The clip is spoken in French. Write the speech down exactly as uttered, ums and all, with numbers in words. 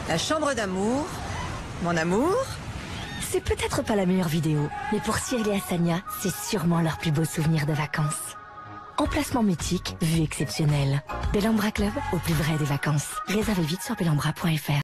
La chambre d'amour. Mon amour. C'est peut-être pas la meilleure vidéo, mais pour Cyril et Hassania, c'est sûrement leur plus beau souvenir de vacances. Emplacement mythique, vue exceptionnelle. Bellambra Club, au plus vrai des vacances. Réservez vite sur bellambra point F R.